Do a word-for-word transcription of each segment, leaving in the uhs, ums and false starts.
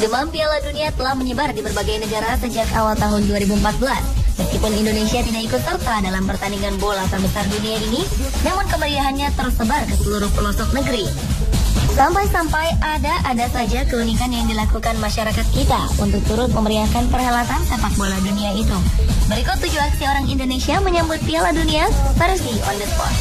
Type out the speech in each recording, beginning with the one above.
Demam Piala Dunia telah menyebar di berbagai negara sejak awal tahun dua ribu empat belas. Meskipun Indonesia tidak ikut serta dalam pertandingan bola terbesar dunia ini, namun kemeriahannya tersebar ke seluruh pelosok negeri. Sampai-sampai ada-ada saja keunikan yang dilakukan masyarakat kita untuk turut memeriahkan perhelatan sepak bola dunia itu. Berikut tujuh aksi orang Indonesia menyambut Piala Dunia versi on the spot.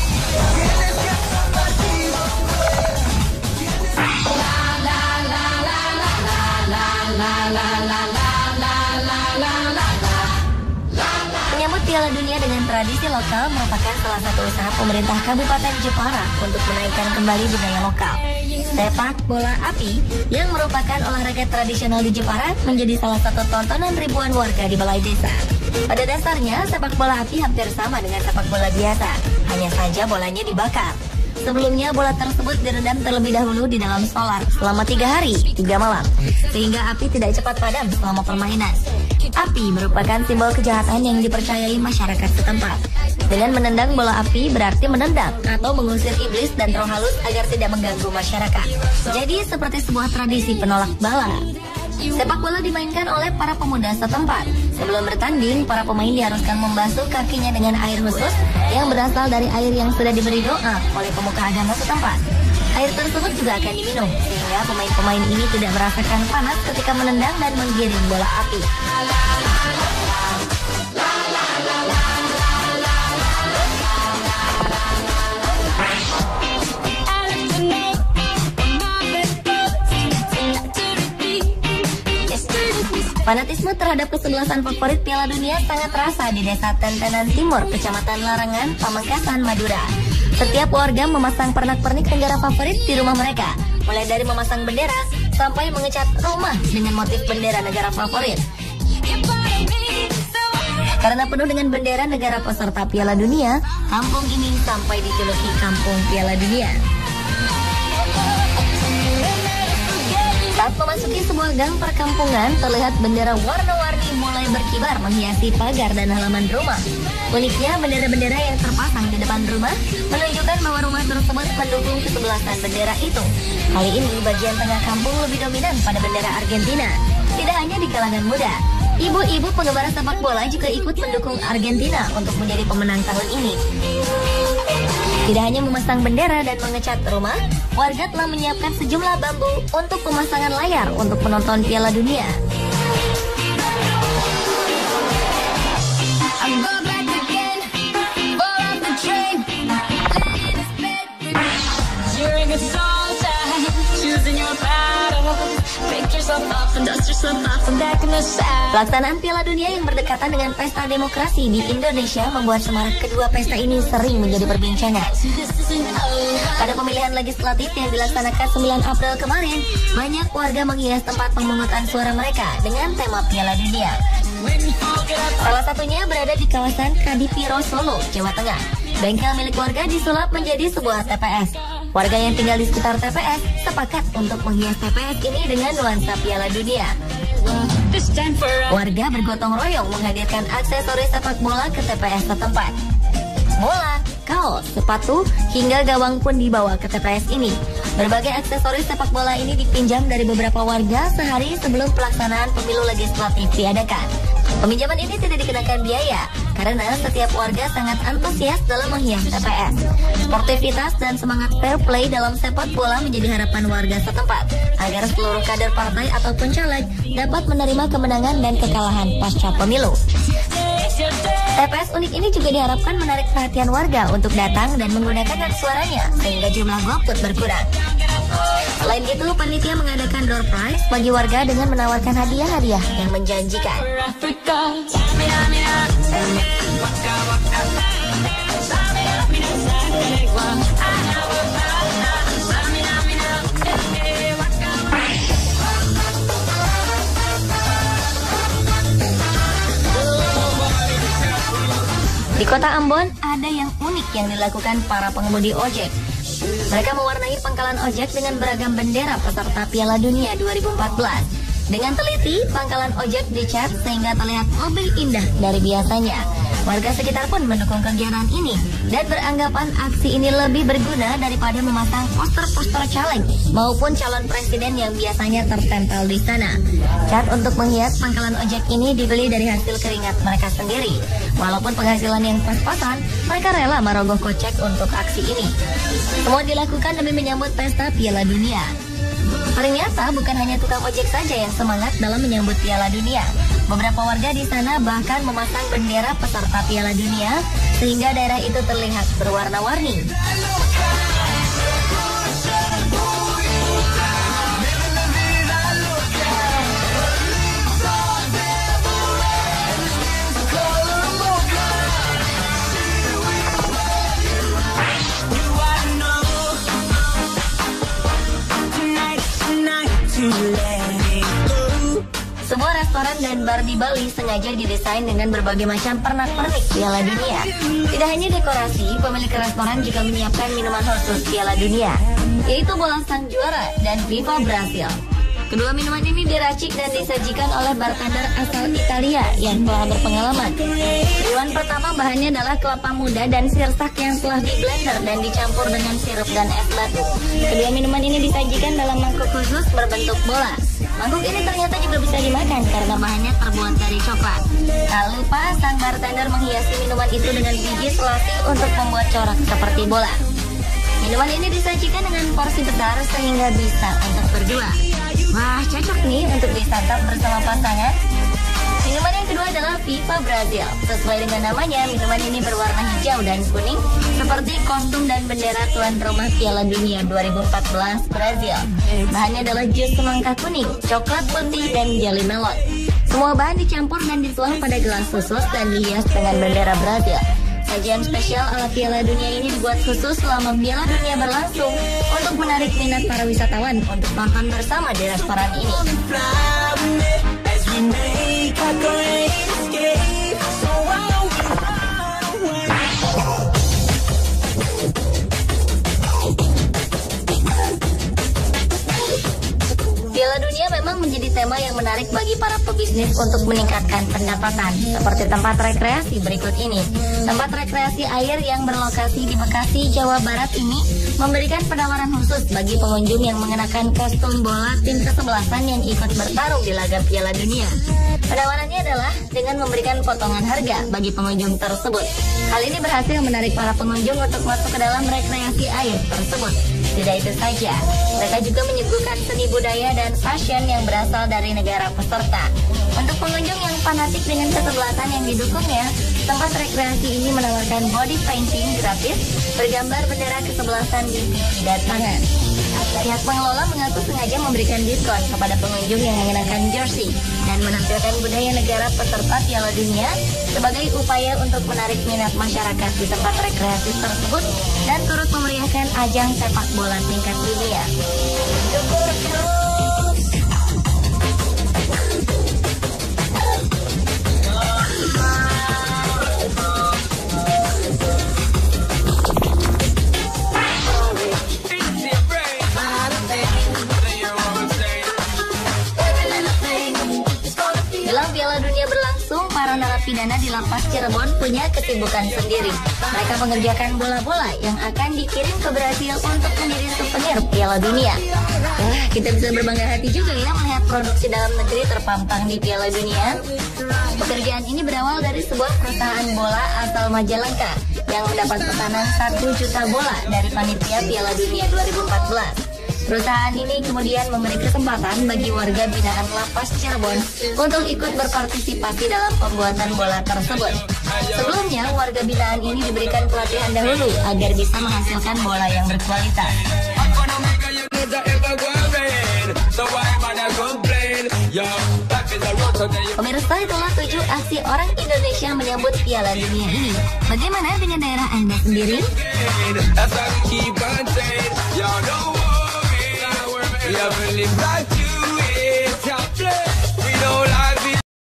Menyambut Piala Dunia dengan tradisi lokal merupakan salah satu usaha pemerintah Kabupaten Jepara untuk menaikkan kembali budaya lokal. Sepak bola api yang merupakan olahraga tradisional di Jepara menjadi salah satu tontonan ribuan warga di balai desa. Pada dasarnya, sepak bola api hampir sama dengan sepak bola biasa, hanya saja bolanya dibakar. Sebelumnya, bola tersebut direndam terlebih dahulu di dalam solar selama tiga hari, tiga malam, sehingga api tidak cepat padam selama permainan. Api merupakan simbol kejahatan yang dipercayai masyarakat setempat. Dengan menendang bola api berarti menendang atau mengusir iblis dan roh halus agar tidak mengganggu masyarakat. Jadi seperti sebuah tradisi penolak bala. Sepak bola dimainkan oleh para pemuda setempat. Sebelum bertanding, para pemain diharuskan membasuh kakinya dengan air khusus yang berasal dari air yang sudah diberi doa oleh pemuka agama setempat. Air tersebut juga akan diminum, sehingga pemain-pemain ini tidak merasakan panas ketika menendang dan menggiring bola api. Fanatisme terhadap kesebelasan favorit Piala Dunia sangat terasa di Desa Tentenan Timur, Kecamatan Larangan, Pamekasan, Madura. Setiap warga memasang pernak-pernik negara favorit di rumah mereka, mulai dari memasang bendera sampai mengecat rumah dengan motif bendera negara favorit. Karena penuh dengan bendera negara peserta Piala Dunia, kampung ini sampai dijuluki Kampung Piala Dunia. Saat memasuki sebuah gang perkampungan, terlihat bendera warna-warni mulai berkibar menghiasi pagar dan halaman rumah. Uniknya, bendera-bendera yang terpasang di depan rumah menunjukkan bahwa rumah tersebut mendukung kesebelasan bendera itu. Kali ini, bagian tengah kampung lebih dominan pada bendera Argentina. Tidak hanya di kalangan muda, ibu-ibu penggemar sepak bola juga ikut mendukung Argentina untuk menjadi pemenang tahun ini. Tidak hanya memasang bendera dan mengecat rumah, warga telah menyiapkan sejumlah bambu untuk pemasangan layar untuk menonton Piala Dunia. Pelaksanaan Piala Dunia yang berdekatan dengan pesta demokrasi di Indonesia membuat semarak kedua pesta ini sering menjadi perbincangan. Pada pemilihan legislatif yang dilaksanakan sembilan April kemarin, banyak warga menghias tempat pemungutan suara mereka dengan tema Piala Dunia. Salah satunya berada di kawasan Kadipiro, Solo, Jawa Tengah. Bengkel milik warga disulap menjadi sebuah T P S. Warga yang tinggal di sekitar T P S sepakat untuk menghias T P S ini dengan nuansa Piala Dunia. Warga bergotong royong menghadirkan aksesoris sepak bola ke T P S setempat. Bola, kaos, sepatu, hingga gawang pun dibawa ke T P S ini. Berbagai aksesoris sepak bola ini dipinjam dari beberapa warga sehari sebelum pelaksanaan pemilu legislatif diadakan. Peminjaman ini tidak dikenakan biaya karena setiap warga sangat antusias dalam menghias T P S. Sportivitas dan semangat fair play dalam sepak bola menjadi harapan warga setempat agar seluruh kader partai ataupun caleg dapat menerima kemenangan dan kekalahan pasca pemilu. T P S unik ini juga diharapkan menarik perhatian warga untuk datang dan menggunakan hak suaranya sehingga jumlah golput berkurang. Selain itu, panitia mengadakan door prize bagi warga dengan menawarkan hadiah-hadiah yang menjanjikan. Di kota Ambon, ada yang unik yang dilakukan para pengemudi ojek. Mereka mewarnai pangkalan ojek dengan beragam bendera peserta Piala Dunia dua ribu empat belas. Dengan teliti, pangkalan ojek dicat sehingga terlihat lebih indah dari biasanya. Warga sekitar pun mendukung kegiatan ini dan beranggapan aksi ini lebih berguna daripada memasang poster-poster caleg maupun calon presiden yang biasanya tertempel di sana. Cat untuk menghias pangkalan ojek ini dibeli dari hasil keringat mereka sendiri. Walaupun penghasilan yang pas-pasan, mereka rela merogoh kocek untuk aksi ini. Semua dilakukan demi menyambut pesta Piala Dunia. Ternyata bukan hanya tukang ojek saja yang semangat dalam menyambut Piala Dunia. Beberapa warga di sana bahkan memasang bendera peserta Piala Dunia sehingga daerah itu terlihat berwarna-warni. Sebuah restoran dan bar di Bali sengaja didesain dengan berbagai macam pernak-pernik Piala Dunia. Tidak hanya dekorasi, pemilik restoran juga menyiapkan minuman khusus Piala Dunia, yaitu bola sang juara dan FIFA Brasil. Kedua minuman ini diracik dan disajikan oleh bartender asal Italia yang telah berpengalaman. Minuman pertama bahannya adalah kelapa muda dan sirsak yang telah di-blender dan dicampur dengan sirup dan es batu. Kedua minuman ini disajikan dalam mangkuk khusus berbentuk bola. Mangkuk ini ternyata juga bisa dimakan karena bahannya terbuat dari coklat. Tak lupa, sang bartender menghiasi minuman itu dengan biji selasi untuk membuat corak seperti bola. Minuman ini disajikan dengan porsi besar sehingga bisa untuk berdua. Wah, cocok nih untuk disantap bersama pasangan. Minuman yang kedua adalah FIFA Brasil. Sesuai dengan namanya, minuman ini berwarna hijau dan kuning seperti kostum dan bendera tuan rumah Piala Dunia dua ribu empat belas Brasil. Bahannya adalah jus semangka kuning, coklat putih, dan jelly melon. Semua bahan dicampur dan dituang pada gelas khusus dan dihias dengan bendera Brasil. Sajian spesial ala Piala Dunia ini dibuat khusus selama Piala Dunia berlangsung untuk menarik minat para wisatawan untuk makan bersama di restoran ini. Piala Dunia memang menjadi tema yang menarik bagi para pebisnis untuk meningkatkan pendapatan, seperti tempat rekreasi berikut ini. Tempat rekreasi air yang berlokasi di Bekasi, Jawa Barat ini memberikan penawaran khusus bagi pengunjung yang mengenakan kostum bola tim kesebelasan yang ikut bertarung di laga Piala Dunia. Penawarannya adalah dengan memberikan potongan harga bagi pengunjung tersebut. Hal ini berhasil menarik para pengunjung untuk masuk ke dalam rekreasi air tersebut. Tidak itu saja, mereka juga menyuguhkan seni budaya dan fashion yang berasal dari negara peserta. Untuk pengunjung yang fanatik dengan kesebelasan yang didukungnya, tempat rekreasi ini menawarkan body painting gratis bergambar bendera kesebelasan di pipi dan tangan. Pihak pengelola mengaku sengaja memberikan diskon kepada pengunjung yang mengenakan jersey dan menampilkan budaya negara peserta Piala Dunia sebagai upaya untuk menarik minat masyarakat di tempat rekreasi tersebut dan turut memeriahkan ajang sepak bola tingkat dunia. Para narapidana di Lapas Cirebon punya kesibukan sendiri. Mereka mengerjakan bola-bola yang akan dikirim ke Brasil untuk menjadi souvenir Piala Dunia. Wah, kita bisa berbangga hati juga ya melihat produksi dalam negeri terpampang di Piala Dunia. Pekerjaan ini berawal dari sebuah perusahaan bola asal Majalengka yang mendapat pesanan satu juta bola dari panitia Piala Dunia dua ribu empat belas. Perusahaan ini kemudian memberi kesempatan bagi warga binaan Lapas Cirebon untuk ikut berpartisipasi dalam pembuatan bola tersebut. Sebelumnya, warga binaan ini diberikan pelatihan dahulu agar bisa menghasilkan bola yang berkualitas. Pemirsa, itulah tujuh aksi orang Indonesia menyambut Piala Dunia ini. Bagaimana dengan daerah Anda sendiri? Yeah, believe that